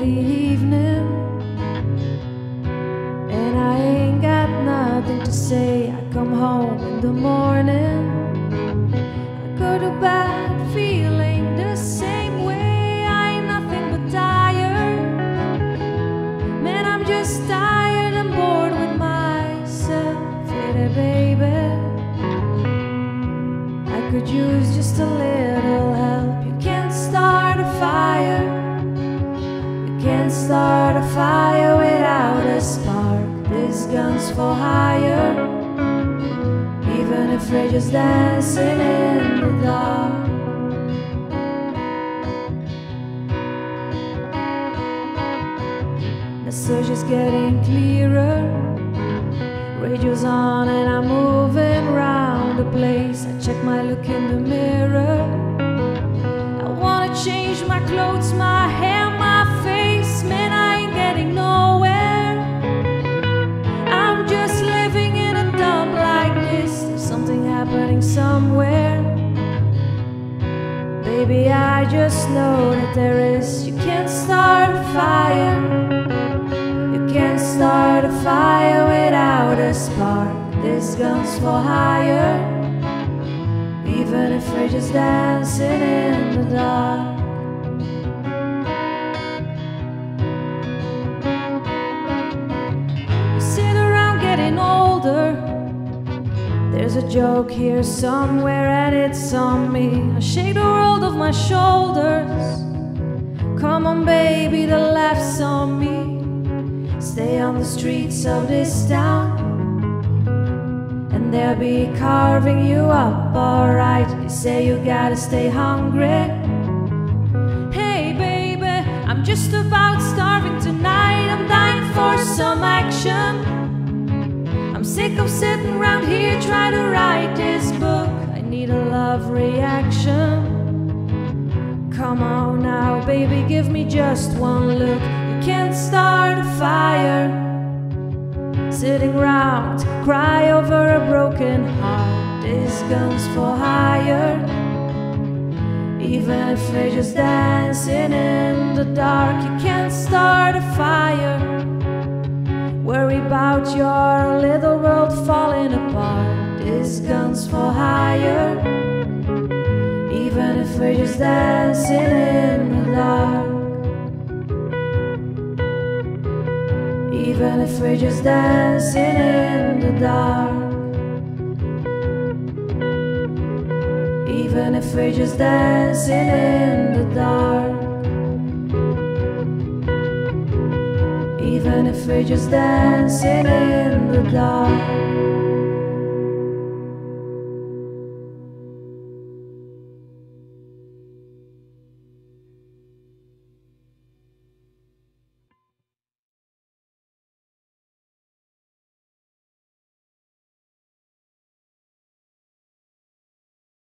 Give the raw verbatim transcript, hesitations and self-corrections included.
evening, and I ain't got nothing to say. I come home in the morning, I go to bed feeling the same way. I ain't nothing but tired. Man, I'm just tired and bored with myself. Hey, baby, I could use just a little help. You can't start a fire, you can't start a fire without a spark. This gun's for hire, even if we're just dancing in the dark. The surge is getting clearer, radio's on and I'm moving around the place. I check my look in the mirror, I wanna change my clothes, my hair, my face. Man, I ain't getting nowhere, I'm just living in a dump like this. There's something happening somewhere, baby, I just know that there is. You can't start a fire, you can't start a fire without a spark. This gun's for hire, even if we're just dancing in the dark. You sit around getting older, there's a joke here somewhere and it's on me. I shake the world off my shoulders. Come on baby, the laugh's on me. Stay on the streets of this town, and they'll be carving you up, alright. You say you gotta stay hungry. Hey baby, I'm just about starving tonight. I'm dying for some action. I'm sick of sitting around here trying to write this book. I need a love reaction. Come on now baby, give me just one look. You can't start a fire sitting round to cry over a broken heart. This gun's for hire, even if we're just dancing in the dark. You can't start a fire, worry about your little world falling apart. This gun's for hire, even if we're just dancing in the dark. Even if we're just dancing in the dark. Even if we're just dancing in the dark. Even if we're just dancing in the dark.